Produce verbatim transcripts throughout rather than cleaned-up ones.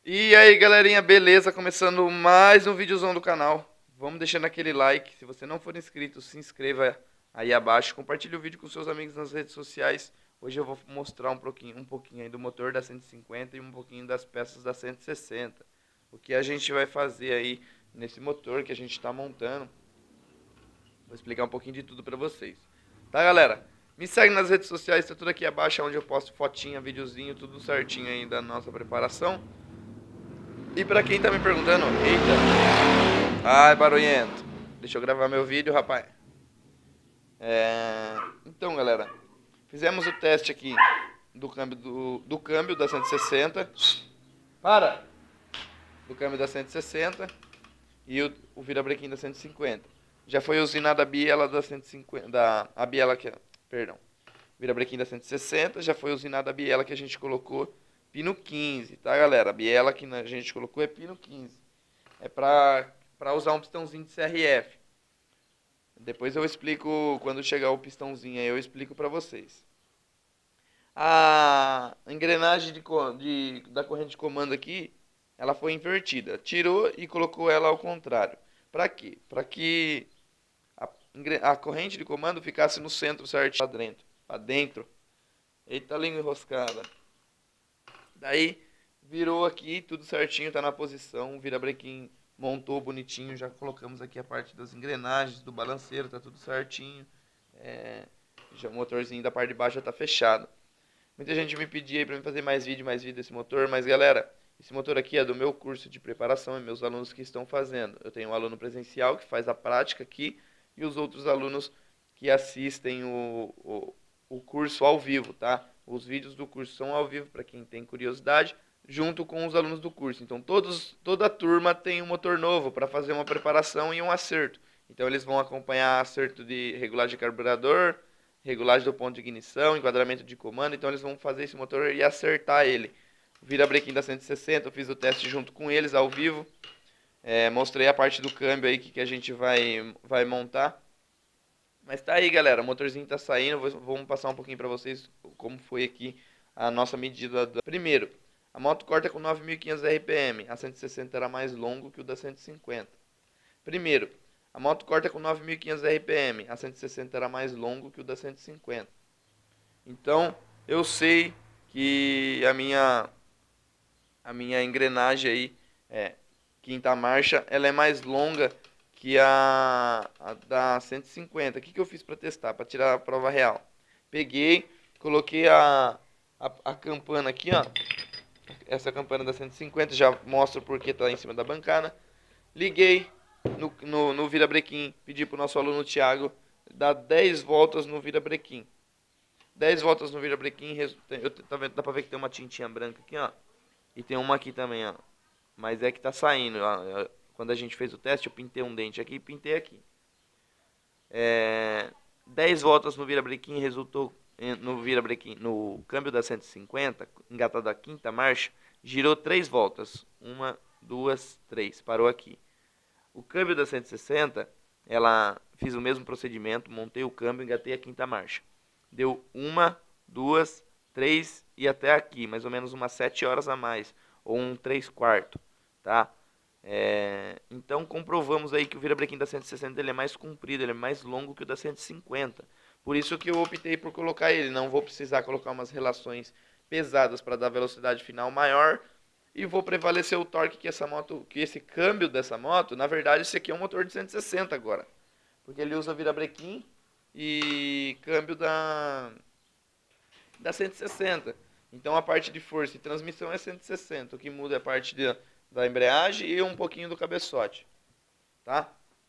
E aí galerinha, beleza? Começando mais um videozão do canal. Vamos deixando aquele like. Se você não for inscrito, se inscreva aí abaixo. Compartilhe o vídeo com seus amigos nas redes sociais. Hoje eu vou mostrar um pouquinho, um pouquinho aí do motor da cento e cinquenta e um pouquinho das peças da cento e sessenta. O que a gente vai fazer aí nesse motor que a gente está montando. Vou explicar um pouquinho de tudo pra vocês. Tá, galera? Me segue nas redes sociais, tá tudo aqui abaixo, onde eu posto fotinha, videozinho, tudo certinho aí da nossa preparação. E pra quem tá me perguntando, eita, ai barulhento, deixa eu gravar meu vídeo, rapaz. É... Então, galera, fizemos o teste aqui do câmbio do, do câmbio da cento e sessenta. Para! Do câmbio da cento e sessenta e o, o virabrequim da cento e cinquenta. Já foi usinada a biela da cento e cinquenta, da a biela que, perdão, virabrequim da cento e sessenta, já foi usinada a biela que a gente colocou pino quinze, tá, galera? A biela que a gente colocou é pino quinze. É pra, pra usar um pistãozinho de C R F. Depois eu explico, quando chegar o pistãozinho aí, eu explico pra vocês. A engrenagem de, de, da corrente de comando aqui, ela foi invertida. Tirou e colocou ela ao contrário. Pra quê? Pra que a, a corrente de comando ficasse no centro certinho, pra dentro. Pra dentro. Eita, língua enroscada. Daí virou aqui, tudo certinho, tá na posição, o virabrequim montou bonitinho, já colocamos aqui a parte das engrenagens, do balanceiro, tá tudo certinho. É, já o motorzinho da parte de baixo já tá fechado. Muita gente me pedia aí pra mim fazer mais vídeo, mais vídeo desse motor, mas galera, esse motor aqui é do meu curso de preparação, é meus alunos que estão fazendo. Eu tenho um aluno presencial que faz a prática aqui e os outros alunos que assistem o, o, o curso ao vivo, tá? Os vídeos do curso são ao vivo para quem tem curiosidade, junto com os alunos do curso. Então todos, toda a turma tem um motor novo para fazer uma preparação e um acerto. Então eles vão acompanhar acerto de regulagem de carburador, regulagem do ponto de ignição, enquadramento de comando. Então eles vão fazer esse motor e acertar ele. Virabrequim da cento e sessenta, eu fiz o teste junto com eles ao vivo. É, mostrei a parte do câmbio aí que, que a gente vai, vai montar. Mas tá aí, galera, o motorzinho tá saindo, vou, vamos passar um pouquinho pra vocês como foi aqui a nossa medida. Da... Primeiro, a moto corta com nove mil e quinhentos R P M, a cento e sessenta era mais longo que o da cento e cinquenta. Primeiro, a moto corta com nove mil e quinhentos R P M, a cento e sessenta era mais longo que o da cento e cinquenta. Então, eu sei que a minha, a minha engrenagem aí, é, quinta marcha, ela é mais longa que a, a da cento e cinquenta. O que, que eu fiz para testar, para tirar a prova real? Peguei, coloquei a, a, a campana aqui, ó. Essa campana da cento e cinquenta, já mostro porque tá em cima da bancada. Liguei no, no, no virabrequim, pedi pro nosso aluno Thiago dar dez voltas no virabrequim. dez voltas no virabrequim, eu, tá vendo, dá pra ver que tem uma tintinha branca aqui, ó. E tem uma aqui também, ó. Mas é que tá saindo, ó. Quando a gente fez o teste, eu pintei um dente aqui e pintei aqui. É, dez voltas no virabrequim resultou no virabrequim, no câmbio da cento e cinquenta, engatado a quinta marcha, girou três voltas. Uma, duas, três. Parou aqui. O câmbio da cento e sessenta, ela fiz o mesmo procedimento, montei o câmbio, engatei a quinta marcha. Deu uma, duas, três e até aqui, mais ou menos umas sete horas a mais, ou um três quartos, tá? É, então comprovamos aí que o virabrequim da cento e sessenta ele é mais comprido, ele é mais longo que o da cento e cinquenta. Por isso que eu optei por colocar ele. Não vou precisar colocar umas relações pesadas para dar velocidade final maior. E vou prevalecer o torque que essa moto, que esse câmbio dessa moto, na verdade esse aqui é um motor de cento e sessenta agora. Porque ele usa virabrequim e câmbio da, da cento e sessenta. Então a parte de força e transmissão é cento e sessenta. O que muda é a parte de da embreagem e um pouquinho do cabeçote, tá?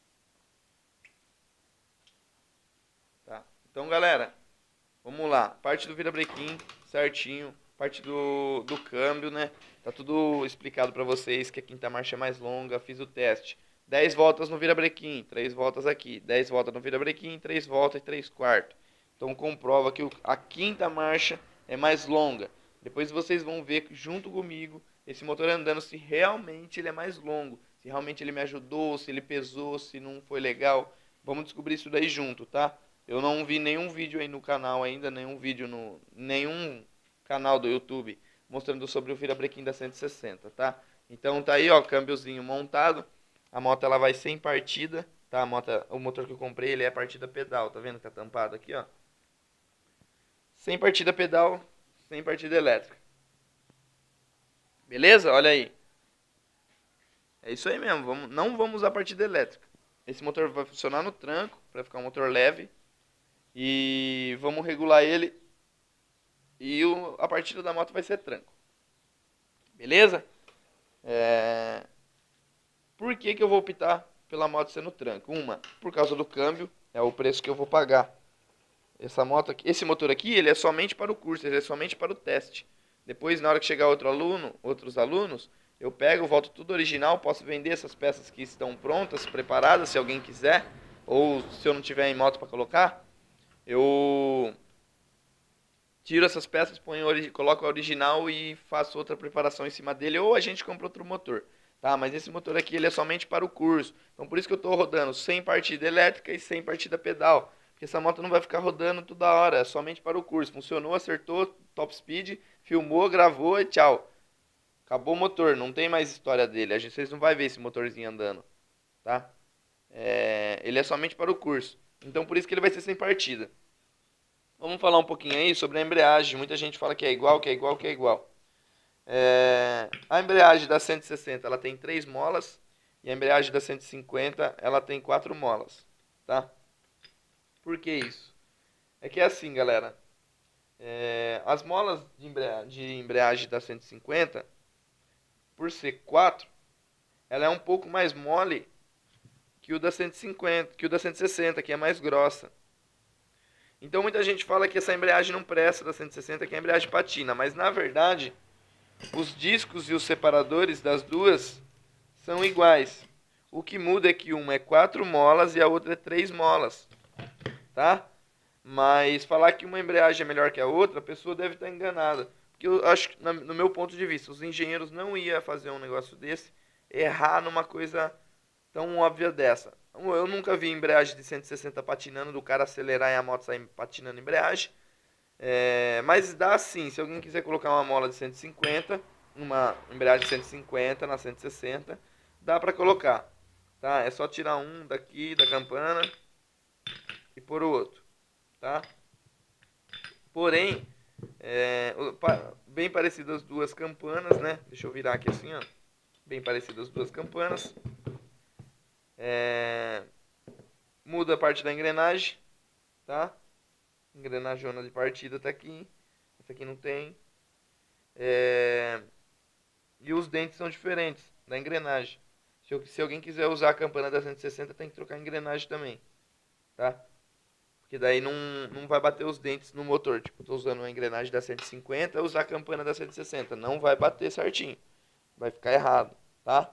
Tá. Então, galera, vamos lá. Parte do virabrequim, certinho. Parte do, do câmbio, né? Tá tudo explicado pra vocês que a quinta marcha é mais longa. Fiz o teste. dez voltas no virabrequim, três voltas aqui. dez voltas no virabrequim, três voltas e três quartos. Então comprova que a quinta marcha é mais longa. Depois vocês vão ver junto comigo esse motor andando se realmente ele é mais longo, se realmente ele me ajudou, se ele pesou, se não foi legal. Vamos descobrir isso daí junto, tá? Eu não vi nenhum vídeo aí no canal ainda, nenhum vídeo no nenhum canal do YouTube mostrando sobre o virabrequim da cento e sessenta, tá? Então tá aí, ó, câmbiozinho montado. A moto ela vai sem partida, tá? A moto, o motor que eu comprei, ele é partida pedal, tá vendo que tá tampado aqui, ó? Sem partida pedal, sem partida elétrica. Beleza? Olha aí. É isso aí mesmo, vamos, não vamos usar partida elétrica. Esse motor vai funcionar no tranco, para ficar um motor leve. E vamos regular ele. E o, a partida da moto vai ser tranco. Beleza? É... Por que que eu vou optar pela moto sendo tranco? Uma, por causa do câmbio, é o preço que eu vou pagar. Essa moto aqui, esse motor aqui, ele é somente para o curso, ele é somente para o teste. Depois, na hora que chegar outro aluno, outros alunos, eu pego, volto tudo original, posso vender essas peças que estão prontas, preparadas, se alguém quiser, ou se eu não tiver em moto para colocar, eu tiro essas peças, ponho, coloco a original e faço outra preparação em cima dele, ou a gente compra outro motor, tá? Mas esse motor aqui, ele é somente para o curso, então por isso que eu estou rodando sem partida elétrica e sem partida pedal, porque essa moto não vai ficar rodando toda hora, é somente para o curso. Funcionou, acertou, top speed, filmou, gravou e tchau. Acabou o motor, não tem mais história dele. A gente, vocês não vão ver esse motorzinho andando, tá? É, ele é somente para o curso. Então por isso que ele vai ser sem partida. Vamos falar um pouquinho aí sobre a embreagem. Muita gente fala que é igual, que é igual, que é igual. É, a embreagem da cento e sessenta ela tem três molas. E a embreagem da cento e cinquenta ela tem quatro molas, tá? Por que isso? É que é assim, galera. É, as molas de embreagem, de embreagem da cento e cinquenta, por ser quatro, ela é um pouco mais mole que o da cento e cinquenta, que o da cento e sessenta, que é mais grossa. Então muita gente fala que essa embreagem não presta da cento e sessenta, que a embreagem patina, mas na verdade, os discos e os separadores das duas são iguais. O que muda é que uma é quatro molas e a outra é três molas, tá? Mas falar que uma embreagem é melhor que a outra, a pessoa deve estar enganada. Porque eu acho, no meu ponto de vista, os engenheiros não iam fazer um negócio desse, errar numa coisa tão óbvia dessa. Eu nunca vi embreagem de cento e sessenta patinando, do cara acelerar e a moto sair patinando embreagem. É, mas dá sim, se alguém quiser colocar uma mola de cento e cinquenta, uma embreagem de cento e cinquenta na cento e sessenta, dá pra colocar. Tá? É só tirar um daqui da campana e pôr o outro. Tá? Porém, é, bem parecidas as duas campanas, né? Deixa eu virar aqui assim, ó. Bem parecidas as duas campanas. É, muda a parte da engrenagem, tá? Engrenagem de partida tá aqui. Essa aqui não tem. É, e os dentes são diferentes da engrenagem. Se, eu, se alguém quiser usar a campana da cento e sessenta, tem que trocar a engrenagem também, tá? Porque daí não, não vai bater os dentes no motor. Tipo, eu tô usando a engrenagem da cento e cinquenta, usar a campana da cento e sessenta. Não vai bater certinho. Vai ficar errado, tá?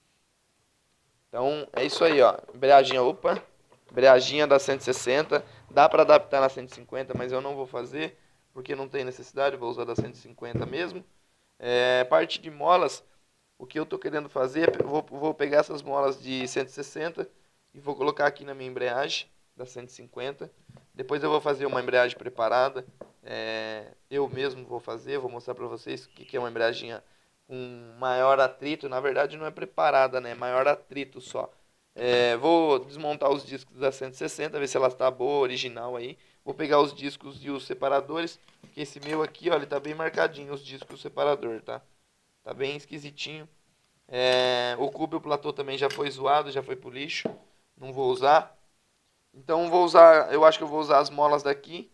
Então, é isso aí, ó. Embreagem, opa. Embreagem da cento e sessenta. Dá pra adaptar na cento e cinquenta, mas eu não vou fazer. Porque não tem necessidade, vou usar da cento e cinquenta mesmo. É, parte de molas, o que eu tô querendo fazer, eu vou, vou pegar essas molas de cento e sessenta e vou colocar aqui na minha embreagem da cento e cinquenta. Depois eu vou fazer uma embreagem preparada. É, eu mesmo vou fazer, vou mostrar para vocês o que, que é uma embreagem com maior atrito. Na verdade não é preparada, né? Maior atrito só. É, vou desmontar os discos da cento e sessenta, ver se ela está boa, original aí. Vou pegar os discos e os separadores, que esse meu aqui, ó, ele tá bem marcadinho, os discos e o separador, tá? Tá bem esquisitinho. É, o cubo e o platô também já foi zoado, já foi pro lixo. Não vou usar. Então vou usar, eu acho que eu vou usar as molas daqui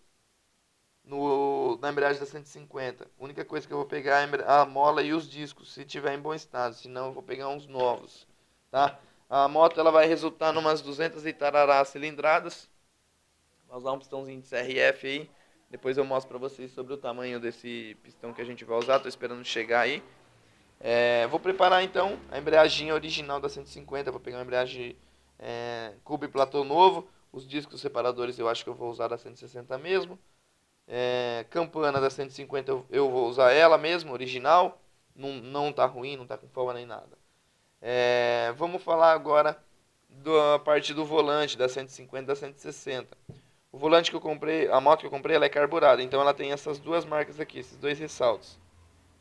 no, na embreagem da cento e cinquenta. A única coisa que eu vou pegar é a mola e os discos, se tiver em bom estado, senão eu vou pegar uns novos, tá? A moto ela vai resultar numas duzentas e tarará cilindradas. Vou usar um pistãozinho de C R F aí. Depois eu mostro pra vocês sobre o tamanho desse pistão que a gente vai usar. Tô esperando chegar aí. É, vou preparar então a embreagem original da cento e cinquenta. Vou pegar uma embreagem é, cubo e platô novo. Os discos separadores eu acho que eu vou usar da cento e sessenta mesmo. É, campana da cento e cinquenta eu, eu vou usar ela mesmo, original. Não, não tá ruim, não tá com folga nem nada. É, vamos falar agora da parte do volante da cento e cinquenta e da cento e sessenta. O volante que eu comprei, a moto que eu comprei, ela é carburada. Então ela tem essas duas marcas aqui, esses dois ressaltos.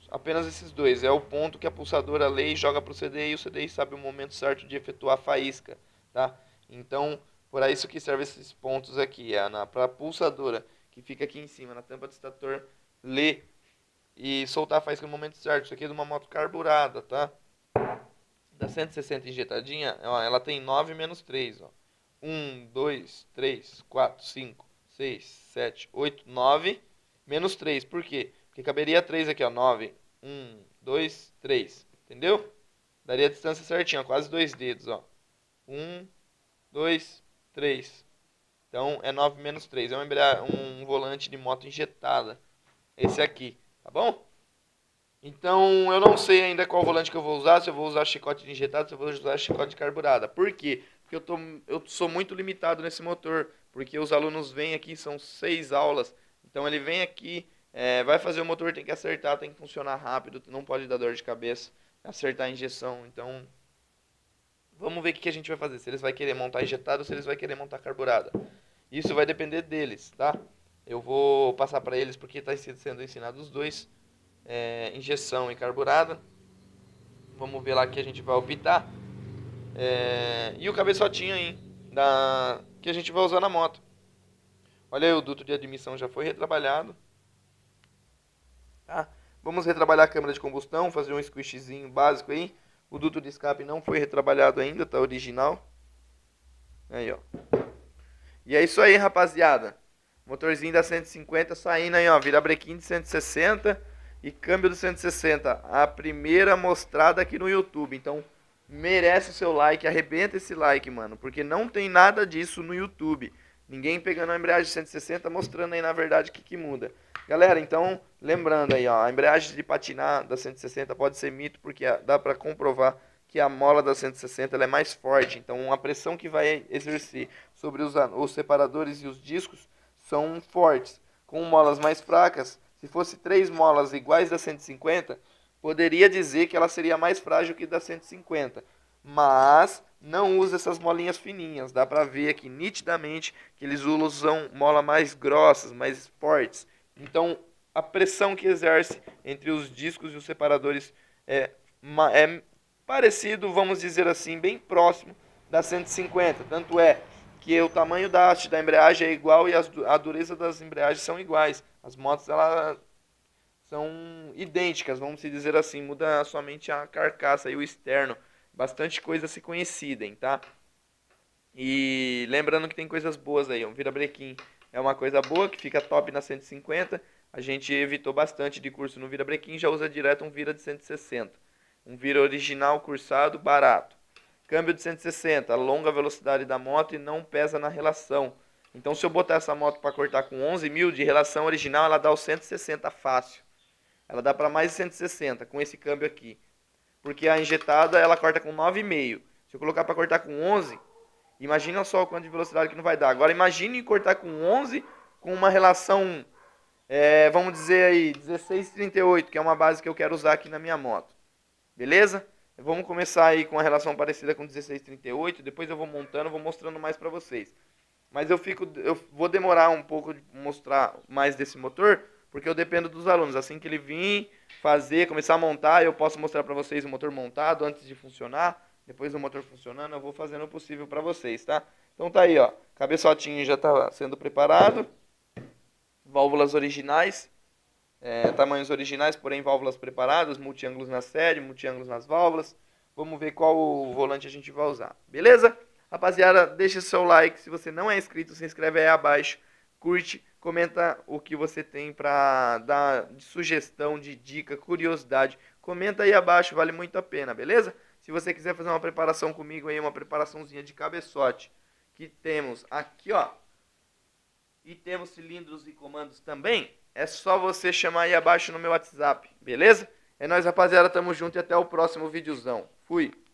Apenas esses dois. É o ponto que a pulsadora lê e joga para o C D I, e o C D I sabe o momento certo de efetuar a faísca, tá? Então, por isso que servem esses pontos aqui. É para a pulsadora, que fica aqui em cima, na tampa do extrator, ler e soltar a faísca no momento certo. Isso aqui é de uma moto carburada, tá? Da cento e sessenta injetadinha, ó, ela tem nove menos três, ó. um, dois, três, quatro, cinco, seis, sete, oito, nove, menos três. Por quê? Porque caberia três aqui, ó. nove, um, dois, três. Entendeu? Daria a distância certinha, ó, quase dois dedos, ó. um, dois, três. Então é nove menos três. É um, embrea... um volante de moto injetada. Esse aqui, tá bom? Então eu não sei ainda qual volante que eu vou usar. Se eu vou usar chicote de injetado, se eu vou usar chicote de carburada. Por quê? Porque eu, tô, eu sou muito limitado nesse motor. Porque os alunos vêm aqui, são seis aulas. Então ele vem aqui, é, vai fazer o motor, tem que acertar, tem que funcionar rápido, não pode dar dor de cabeça, acertar a injeção. Então vamos ver o que a gente vai fazer. Se eles vão querer montar injetado ou se eles vão querer montar carburada. Isso vai depender deles, tá? Eu vou passar para eles porque está sendo ensinado os dois. É, injeção e carburada. Vamos ver lá que a gente vai optar. É, e o cabeçotinho aí da, que a gente vai usar na moto. Olha aí, o duto de admissão já foi retrabalhado. Tá? Vamos retrabalhar a câmara de combustão, fazer um squishzinho básico aí. O duto de escape não foi retrabalhado ainda, tá original. Aí, ó. E é isso aí, rapaziada. Motorzinho da cento e cinquenta saindo aí, ó. Virabrequim de cento e sessenta e câmbio do cento e sessenta. A primeira mostrada aqui no YouTube. Então, merece o seu like. Arrebenta esse like, mano. Porque não tem nada disso no YouTube. Ninguém pegando a embreagem de cento e sessenta, mostrando aí, na verdade, o que, que muda. Galera, então, lembrando aí, ó. A embreagem de patinar da cento e sessenta pode ser mito, porque dá pra comprovar que a mola da cento e sessenta ela é mais forte. Então, a pressão que vai exercer sobre os, os separadores e os discos são fortes. Com molas mais fracas, se fosse três molas iguais da cento e cinquenta, poderia dizer que ela seria mais frágil que da cento e cinquenta. Mas não usa essas molinhas fininhas. Dá pra ver aqui nitidamente que eles usam mola mais grossas, mais fortes. Então, a pressão que exerce entre os discos e os separadores é, é parecido, vamos dizer assim, bem próximo da cento e cinquenta. Tanto é que o tamanho da haste da embreagem é igual e as, a dureza das embreagens são iguais. As motos elas são idênticas, vamos dizer assim, muda somente a carcaça e o externo. Bastante coisa a se conhecidem, tá? E lembrando que tem coisas boas aí, o virabrequim é uma coisa boa, que fica top na cento e cinquenta. A gente evitou bastante de curso no virabrequim, já usa direto um vira de cento e sessenta. Um vira original, cursado, barato. Câmbio de cento e sessenta, longa velocidade da moto e não pesa na relação. Então se eu botar essa moto para cortar com onze mil de relação original, ela dá o cento e sessenta fácil. Ela dá para mais de cento e sessenta com esse câmbio aqui. Porque a injetada ela corta com nove vírgula cinco. Se eu colocar para cortar com onze, imagina só o quanto de velocidade que não vai dar. Agora imagine cortar com onze com uma relação, é, vamos dizer aí, dezesseis trinta e oito, que é uma base que eu quero usar aqui na minha moto. Beleza? Vamos começar aí com a relação parecida com dezesseis trinta e oito, depois eu vou montando, vou mostrando mais para vocês. Mas eu fico, eu vou demorar um pouco de mostrar mais desse motor, porque eu dependo dos alunos. Assim que ele vir fazer, começar a montar, eu posso mostrar para vocês o motor montado antes de funcionar. Depois do motor funcionando, eu vou fazendo o possível para vocês, tá? Então tá aí, ó. Cabeçotinho já está sendo preparado. Válvulas originais. É, tamanhos originais, porém válvulas preparadas, multiângulos na série, multiângulos nas válvulas. Vamos ver qual volante a gente vai usar, beleza? Rapaziada, deixa seu like, se você não é inscrito, se inscreve aí abaixo, curte, comenta o que você tem pra dar de sugestão, de dica, curiosidade, comenta aí abaixo, vale muito a pena, beleza? Se você quiser fazer uma preparação comigo aí, uma preparaçãozinha de cabeçote, que temos aqui, ó, e temos cilindros e comandos também, é só você chamar aí abaixo no meu WhatsApp, beleza? É nóis, rapaziada, tamo junto e até o próximo videozão. Fui!